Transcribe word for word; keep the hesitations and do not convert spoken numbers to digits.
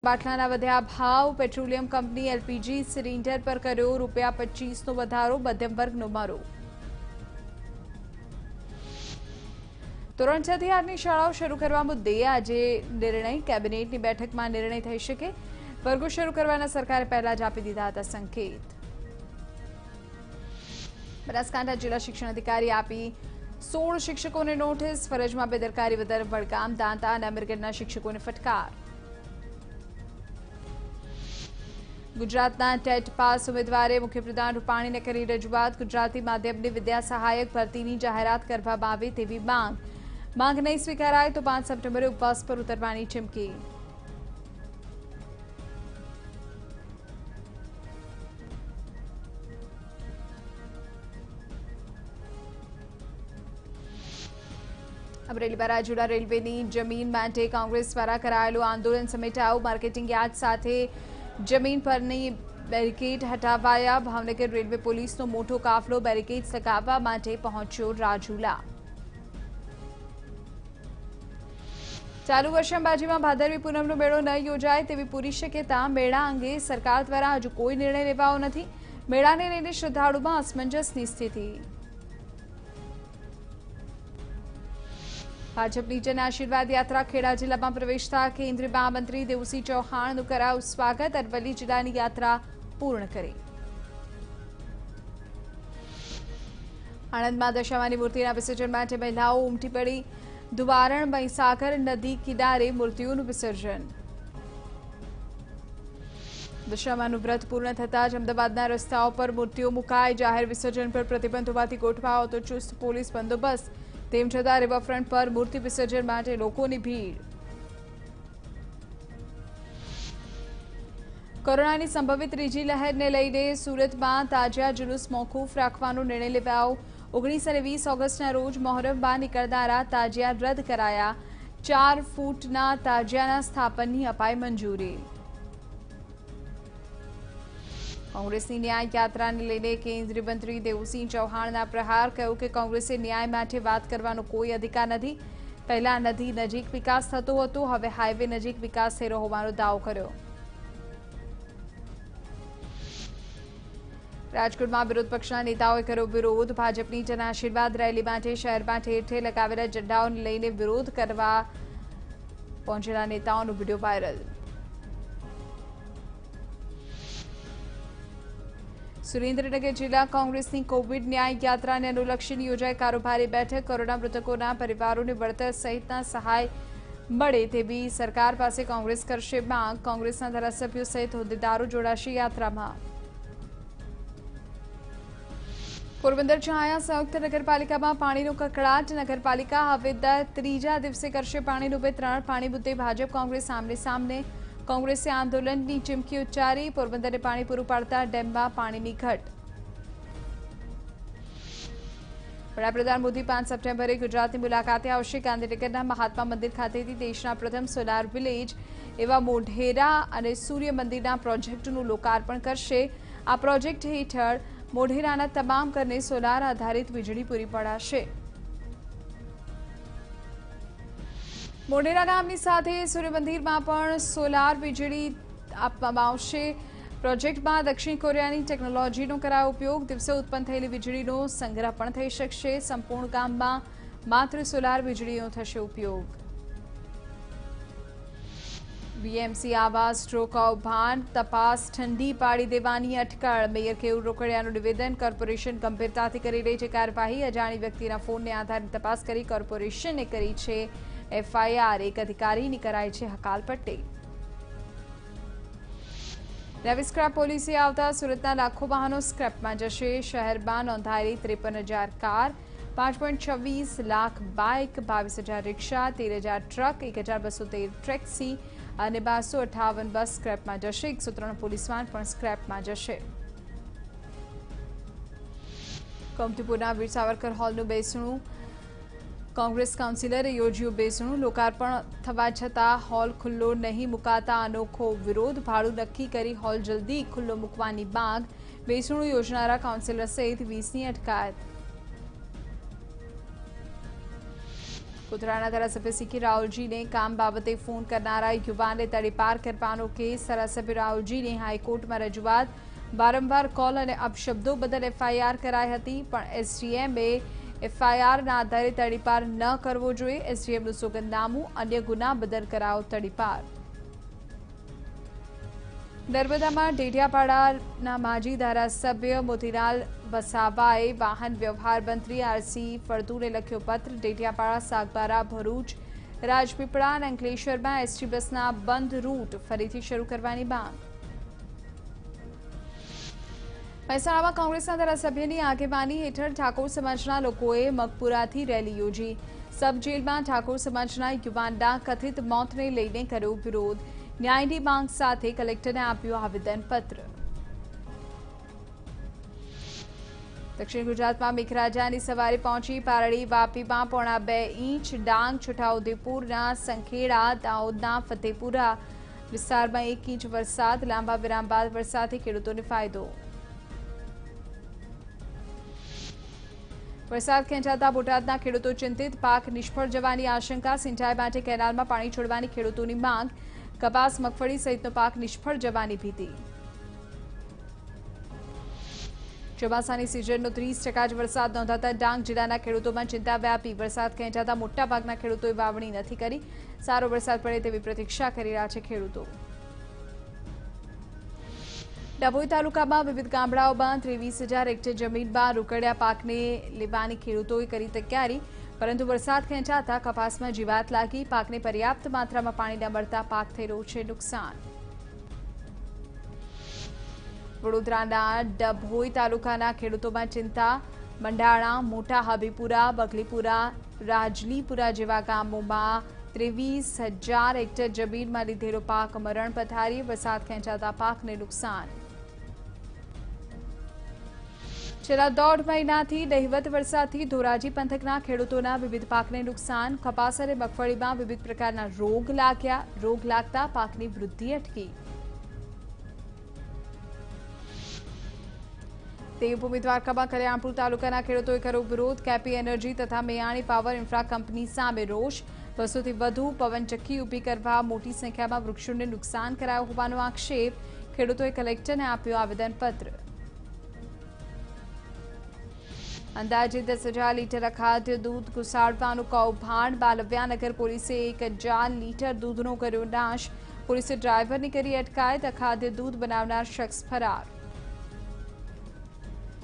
બાટલાના વધ્યા ભાવ petroleum company LPG cylinder પર કર્યો રૂપિયા પચીસનો વધારો મધ્યમ વર્ગનો મારો ધોરણ છ થી આઠની શાળાઓ શરૂ કરવા મુદ્દે આજે નિર્ણય કેબિનેટની બેઠકમાં નિર્ણય થઈ શકે વર્ગો શરૂ કરવાના સરકારે પહેલા જ આપી દીધા હતા સંકેત બનાસકાંઠા જિલ્લા શિક્ષણ અધિકારી આપી સોળ શિક્ષકોને નોટિસ ફરજમાં બેદરકારી બદલ વડગામ દાંતા અને અમીરગઢના શિક્ષકોને ફટકાર ગુજરાતના ટેટ પાસ ઉમેદવારે મુખ્યપ્રધાન રૂપાણીને કરી રજૂઆત ગુજરાતી માધ્યમની વિદ્યા સહાયક ભરતીની જાહેરાત કરવામાં આવે તેવી માંગ માંગ નહીં સ્વીકારાય તો પાંચ સપ્ટેમ્બરે ઉપવાસ પર ઉતરવાની ચીમકી અમરેલી બારાજુડા રેલવેની જમીન માટે કોંગ્રેસ દ્વારા કરાયેલું આંદોલન સમેટાયું માર્કેટિંગ યાર્ડ સાથે જમીન પરની બેરિકેડ હટાવાયા ભાવનગર રેલવે પોલીસનો મોટો કાફલો બેરિકેડ્સ લગાવવા માટે પહોંચ્યો રાજુલા ચાલુ વર્ષે અંબાજીમાં ભાદરવી પૂનમનો મેળો ન યોજાય તેવી પૂરી શક્યતા મેળા અંગે સરકાર દ્વારા હજુ કોઈ નિર્ણય લેવાયો નથી મેળાને લઈને શ્રદ્ધાળુમાં અસમંજસની સ્થિતિ ભાજપની જન આશીર્વાદ યાત્રા ખેડા જિલ્લામાં પ્રવેશતા કેન્દ્રીય મહામંત્રી દેવુસિંહ ચૌહાણનું કરાયું સ્વાગત અરવલ્લી જિલ્લાની યાત્રા પૂર્ણ કરી આણંદમાં દશામાની મૂર્તિના વિસર્જન માટે મહિલાઓ ઉમટી પડી દુવારણ મહીસાગર નદી કિનારે મૂર્તિઓનું વિસર્જન દશામાનું વ્રત પૂર્ણ થતાં જ અમદાવાદના રસ્તાઓ પર મૂર્તિઓ મુકાઈ જાહેર વિસર્જન પર પ્રતિબંધ હોવાથી ગોઠવાયો હતો ચુસ્ત પોલીસ બંદોબસ્ત તેમ છતાં રિવરફ્રન્ટ પર મૂર્તિ વિસર્જન માટે લોકોની ભીડ કોરોનાની સંભવિત ત્રીજી લહેરને લઈને સુરતમાં તાજિયા જુલુસ મોકૂફ રાખવાનો નિર્ણય લેવાયો ઓગણીસ અને વીસ ઓગસ્ટના રોજ મોહરમમાં નીકળનારા તાજિયા રદ કરાયા ચાર ફૂટના તાજિયાના સ્થાપનની અપાઈ મંજૂરી કોંગ્રેસની ન્યાય યાત્રાને લઈને કેન્દ્રીય મંત્રી દેવુસિંહ ચૌહાણના પ્રહાર કહ્યું કે કોંગ્રેસે ન્યાય માટે વાત કરવાનો કોઈ અધિકાર નથી પહેલા નદી નજીક વિકાસ થતો હતો હવે હાઈવે નજીક વિકાસ થઈ રહ્યો હોવાનો દાવો કર્યો રાજકોટમાં વિરોધ પક્ષના નેતાઓએ કર્યો વિરોધ ભાજપની જન આશીર્વાદ રેલી માટે શહેરમાં ઠેર ઠેર લગાવેલા ઝંડાઓને લઈને વિરોધ કરવા પહોંચેલા નેતાઓનો વિડીયો વાયરલ સુરેન્દ્રનગર જિલ્લા કોંગ્રેસની કોવિડ ન્યાય યાત્રાને અનુલક્ષીને યોજાઈ કારોબારી બેઠક કોરોના મૃતકોના પરિવારોને વળતર સહિતના સહાય મળે તેવી સરકાર પાસે કોંગ્રેસ કરશે માંગ કોંગ્રેસના ધારાસભ્યો સહિત હોદ્દેદારો જોડાશે યાત્રામાં પોરબંદર છાયા સંયુક્ત નગરપાલિકામાં પાણીનો કકળાટ નગરપાલિકા હવે ત્રીજા દિવસે કરશે પાણીનું વિતરણ પાણી મુદ્દે ભાજપ કોંગ્રેસ આમને સામને કોંગ્રેસે આંદોલનની ચીમકી ઉચ્ચારી પોરબંદરને પાણી પૂરું પાડતા ડેમમાં પાણીની ઘટ વડાપ્રધાન મોદી પાંચ સપ્ટેમ્બરે ગુજરાતની મુલાકાતે આવશે ગાંધીનગરના મહાત્મા મંદિર ખાતેથી દેશના પ્રથમ સોલાર વિલેજ એવા મોઢેરા અને સૂર્ય મંદિરના પ્રોજેક્ટનું લોકાર્પણ કરશે આ પ્રોજેક્ટ હેઠળ મોઢેરાના તમામ ઘરને સોલાર આધારિત વીજળી પૂરી પડાશે મોઢેરા ગામની સાથે સૂર્યમંદિરમાં પણ સોલાર વીજળી આપવામાં આવશે પ્રોજેક્ટમાં દક્ષિણ કોરિયાની ટેકનોલોજીનો કરાયો ઉપયોગ દિવસે ઉત્પન્ન થયેલી વીજળીનો સંગ્રહ પણ થઈ શકશે સંપૂર્ણ ગામમાં માત્ર સોલાર વીજળીનો થશે ઉપયોગ બીએમસી આવાસ સ્ટ્રો કૌભાંડ તપાસ ઠંડી પાડી દેવાની અટકળ મેયર કેયુર રોકડિયાનું નિવેદન કોર્પોરેશન ગંભીરતાથી કરી રહી છે કાર્યવાહી અજાણી વ્યક્તિના ફોનને આધારે તપાસ કરી કોર્પોરેશને કરી છે એફઆઈઆર એક અધિકારીની કરાઈ છે હકાલપટ્ટી નવી સ્ક્રેપ પોલિસી આવતા સુરતના લાખો વાહનો સ્ક્રેપમાં જશે શહેરમાં નોંધાયેલી ત્રેપન હજાર કાર પાંચ પોઈન્ટ છવ્વીસ લાખ બાઇક બાવીસ હજાર રિક્ષા તેર હજાર ટ્રક એક હજાર બસો તેર ટેક્સી અને બારસો અઠાવન બસ સ્ક્રેપમાં જશે એકસો ત્રણ પોલીસ વાન પણ સ્ક્રેપમાં જશે કોમતીપુરના વીર સાવરકર હોલનું બેસણું કોંગ્રેસ કાઉન્સિલરે યોજ્યું બેસણું લોકાર્પણ થવા છતાં હોલ ખુલ્લો નહીં મુકાતા અનોખો વિરોધ ભાડું નક્કી કરી હોલ જલ્દી ખુલ્લો મૂકવાની માંગ બેસણું યોજનારા કાઉન્સિલર સહિત વીસની અટકાયત કોતરાના ધારાસભ્ય સીકે રાहुलજીને કામ બાબતે ફોન કરનારા યુવાનને તડીપાર કરવાનો કેસ ધારાસભ્ય રાहुलજીને હાઈકોર્ટમાં રજૂઆત વારંવાર કોલ અને અપશબ્દો બદલ એફઆઈઆર કરાઈ હતી પણ એસડીએમએ એફઆઈઆરના આધારે તડીપાર ન કરવો જોઈએ. એસડીએમનું સોગંદનામું અન્ય ગુના બદલ કરાયો તડીપાર. નર્મદામાં ડેડિયાપાડાના માજી ધારાસભ્ય મોતીલાલ વસાવાએ વાહન વ્યવહાર મંત્રી આરસી ફળદુને લખ્યો પત્ર. ડેડિયાપાડા, સાગબારા, ભરૂચ, રાજપીપળા અને અંકલેશ્વરમાં એસટી બસના બંધ રૂટ ફરીથી શરૂ કરવાની માંગ. મહેસાણામાં કોંગ્રેસના ધારાસભ્યની આગેવાની હેઠળ ઠાકોર સમાજના લોકોએ મગપુરાથી રેલી યોજી. સબ જેલમાં ઠાકોર સમાજના યુવાનના કથિત મોતને લઈને કર્યો વિરોધ. ન્યાયની માંગ સાથે કલેક્ટરને આપ્યું આવેદનપત્ર. દક્ષિણ ગુજરાતમાં મેઘરાજાની સવારે પહોંચી પારડી, વાપીમાં પોણા બે ઇંચ, ડાંગ, છોટાઉદેપુરના સંખેડા, દાહોદના ફતેપુરા વિસ્તારમાં એક ઇંચ વરસાદ. લાંબા વિરામ બાદ વરસાદથી ખેડૂતોને ફાયદો. વરસાદ ખેંચાતા બોટાદના ખેડૂતો ચિંતિત. પાક નિષ્ફળ જવાની આશંકા. સિંચાઈ માટે કેનાલમાં પાણી છોડવાની ખેડૂતોની માંગ. કપાસ, મગફળી સહિતનો પાક નિષ્ફળ જવાની ભીતિ. ચોમાસાની સિઝનનો ત્રીસ ટકા જ વરસાદ નોંધાતા ડાંગ જિલ્લાના ખેડૂતોમાં ચિંતા વ્યાપી. વરસાદ ખેંચાતા મોટાભાગના ખેડૂતોએ વાવણી નથી કરી. સારો વરસાદ પડે તેવી પ્રતીક્ષા કરી રહ્યા છે ખેડૂતો. ડભોઈ તાલુકામાં વિવિધ ગામડાઓમાં ત્રેવીસ હજાર હેક્ટર જમીનમાં રોકડિયા પાકને લેવાની ખેડૂતોએ કરી તૈયારી. પરંતુ વરસાદ ખેંચાતા કપાસમાં જીવાત લાગી. પાકને પર્યાપ્ત માત્રામાં પાણી ન મળતા પાક થઈ રહ્યું છે નુકસાન. વડોદરાના ડભોઈ તાલુકાના ખેડૂતોમાં ચિંતા. મંડાણા, મોટા હબીપુરા, બગલીપુરા, રાજલીપુરા જેવા ગામોમાં ત્રેવીસ હજાર હેક્ટર જમીનમાં લીધેલો પાક મરણ પથારી. વરસાદ ખેંચાતા પાકને નુકસાન. છેલ્લા દોઢ મહિનાથી નહિવત વરસાદથી ધોરાજી પંથકના ખેડૂતોના વિવિધ પાકને નુકસાન. કપાસ અને મગફળીમાં વિવિધ પ્રકારના રોગ લાગ્યા. રોગ લાગતા પાકની વૃદ્ધિ અટકી. દેવભૂમિ દ્વારકામાં કલ્યાણપુર તાલુકાના ખેડૂતોએ કર્યો વિરોધ. કેપી એનર્જી તથા મેયાણી પાવર ઇન્ફ્રા કંપની સામે રોષ. બસોથી વધુ પવનચક્કી ઊભી કરવા મોટી સંખ્યામાં વૃક્ષોને નુકસાન કરાયો હોવાનો આક્ષેપ. ખેડૂતોએ કલેક્ટરને આપ્યો આવેદનપત્ર. અંદાજે દસ હજાર લીટર અખાદ્ય દૂધ ઘુસાડવાનું કૌભાંડ. બાલવ્યાનગર પોલીસે એક હજાર લીટર દૂધનો કર્યો નાશ. પોલીસે ડ્રાઈવરની કરી અટકાયત. અખાદ્ય દૂધ બનાવનાર શખ્સ ફરાર.